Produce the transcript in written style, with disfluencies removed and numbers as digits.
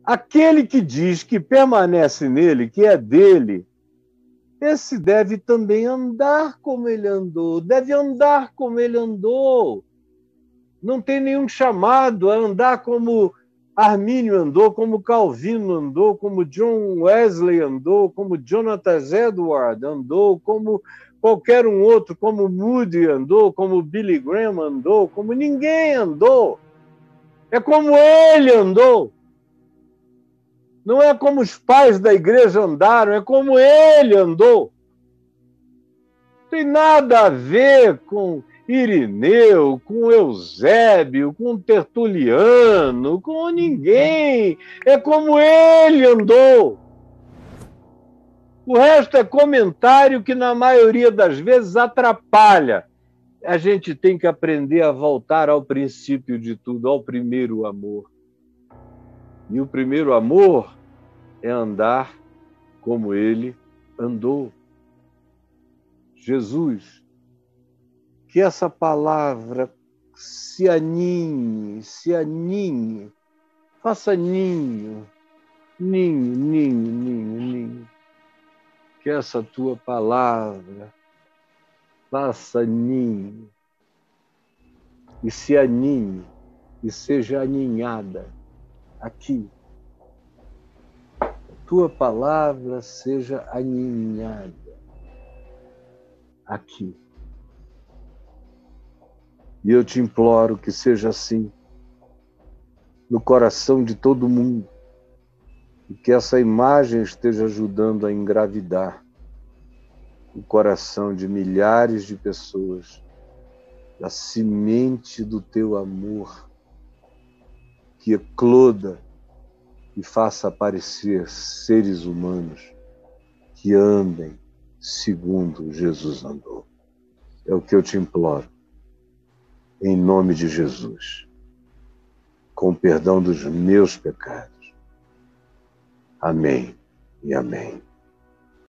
Aquele que diz que permanece nele, que é dele, esse deve também andar como ele andou, deve andar como ele andou. Não tem nenhum chamado a andar como Armínio andou, como Calvino andou, como John Wesley andou, como Jonathan Edwards andou, como qualquer um outro, como Moody andou, como Billy Graham andou, como ninguém andou. É como ele andou. Não é como os pais da igreja andaram, é como ele andou. Não tem nada a ver com Irineu, com Eusébio, com Tertuliano, com ninguém. É como ele andou. O resto é comentário que, na maioria das vezes, atrapalha. A gente tem que aprender a voltar ao princípio de tudo, ao primeiro amor. E o primeiro amor é andar como ele andou. Jesus, que essa palavra se aninhe, faça ninho, ninho. Que essa tua palavra faça ninho e se aninhe e seja aninhada aqui. Tua palavra seja aninhada aqui. E eu te imploro que seja assim no coração de todo mundo e que essa imagem esteja ajudando a engravidar o coração de milhares de pessoas da semente do teu amor que ecloda e faça aparecer seres humanos que andem segundo Jesus andou. É o que eu te imploro. Em nome de Jesus. Com perdão dos meus pecados. Amém e amém.